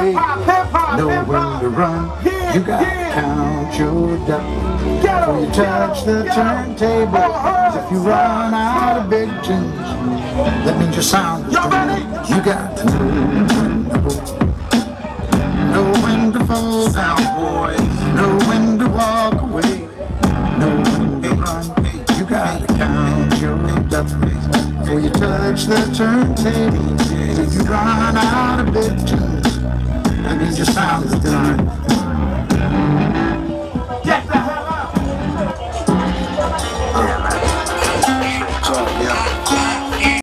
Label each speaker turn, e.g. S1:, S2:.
S1: away. Know when to run. You gotta count your ducks before you touch the turntable. 'Cause if you run out of big tunes, that means your sound is done. You got to know when to fall down, boys. Know when to walk away. Know when to run. You gotta count your ducks before you touch the turntable. If you run out of big tunes, that means your sound is done.